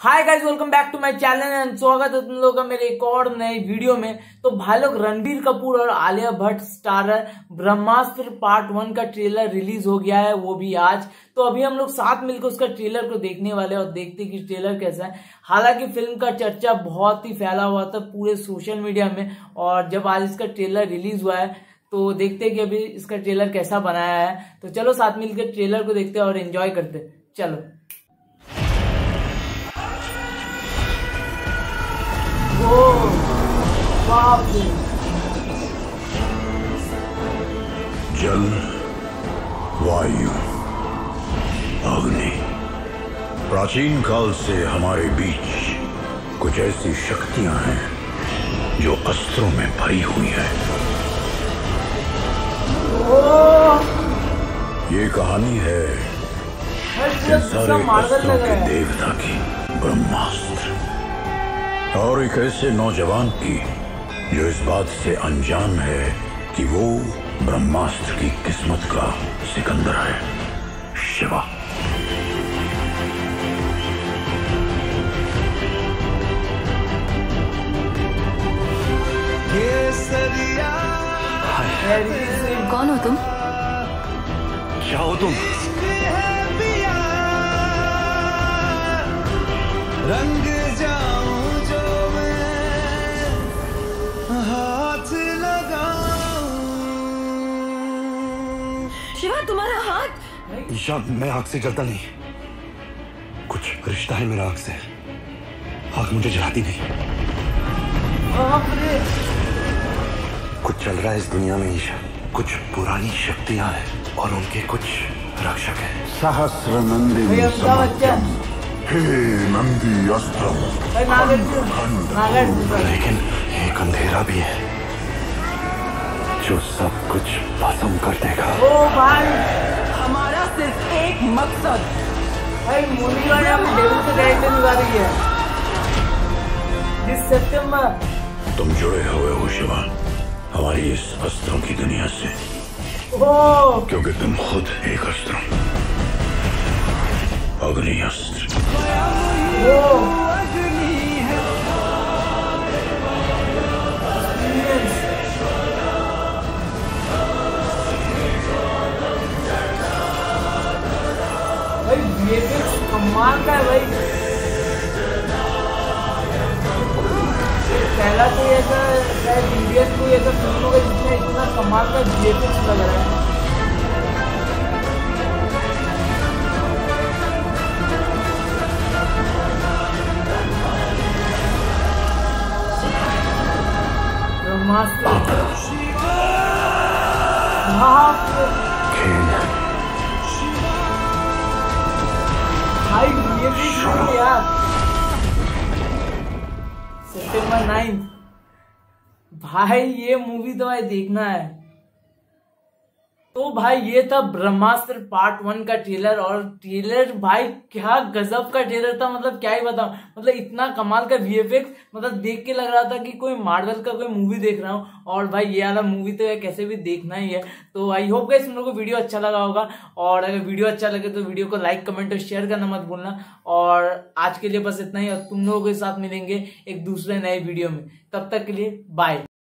Hi guys, welcome back to my channel and स्वागत है तुम लोगों का मेरे एक और नए वीडियो में। तो भाई लोग, रणबीर कपूर और आलिया भट्ट स्टारर ब्रह्मास्त्र पार्ट 1 का ट्रेलर रिलीज हो गया है, वो भी आज। तो अभी हम लोग साथ मिलकर उसका ट्रेलर को देखने वाले हैं और देखते हैं कि ट्रेलर कैसा है। हालांकि फिल्म का चर्चा बहुत ही फैला हुआ था पूरे सोशल मीडिया में, और जब आज इसका ट्रेलर रिलीज हुआ है तो देखते हैं कि अभी इसका ट्रेलर कैसा बनाया है। तो चलो साथ मिलकर ट्रेलर को देखते हैं और एंजॉय करते हैं। चलो। जल, वायु, अग्नि, प्राचीन काल से हमारे बीच कुछ ऐसी शक्तियां हैं जो अस्त्रों में भरी हुई है। ये कहानी है इन सारे अस्त्रों के देवता की, ब्रह्मास्त्र, और एक ऐसे नौजवान की जो इस बात से अनजान है कि वो ब्रह्मास्त्र की किस्मत का सिकंदर है, शिवा। कौन हो तुम? क्या हो तुम? रंग जाऊं जो मैं हाथ लगाऊं। शिवा, तुम्हारा हाथ? ईशा, मैं आग से जलता नहीं, कुछ रिश्ता है मेरा आग से। आग मुझे जलाती नहीं। कुछ चल रहा है इस दुनिया में ईशा, कुछ पुरानी शक्तियां हैं और उनके कुछ रक्षक हैं। सहस्र नंदिनी समर्थ्यम, हे नंदी अस्त्रम, लेकिन एक अंधेरा भी है जो सब कुछ भस्म कर देगा। ओ भाई, हमारा सिर्फ एक मकसद। भाई मूवी वाले अपने डेविल से कैरेक्टर निभा रही है इस सितंबर। तुम जुड़े हुए हो शिवा हमारी इस अस्त्रों की दुनिया से, क्योंकि तुम खुद एक अस्त्र, अग्नि अस्त्र। भाई VFX कमाल का है भाई। पहला तो ऐसा शायद इंडियन कोई ऐसा फिल्म होगा जिसमें इतना कमाल का VFX लग रहा है। भाई यार, सितंबर 9 भाई, ये मूवी तो भाई देखना है। तो भाई ये था ब्रह्मास्त्र पार्ट 1 का ट्रेलर, और ट्रेलर भाई क्या गजब का ट्रेलर था। मतलब क्या ही बताऊं, मतलब इतना कमाल का VFX, मतलब देख के लग रहा था कि कोई मार्वल का कोई मूवी देख रहा हूं। और भाई ये वाला मूवी तो है कैसे भी देखना ही है। तो आई होप गाइस तुम लोगों को वीडियो अच्छा लगा होगा, और अगर वीडियो अच्छा लगे तो वीडियो को लाइक, कमेंट और शेयर करना मत भूलना। और आज के लिए बस इतना ही, और तुम लोगों के साथ मिलेंगे एक दूसरे नए वीडियो में। तब तक के लिए बाय।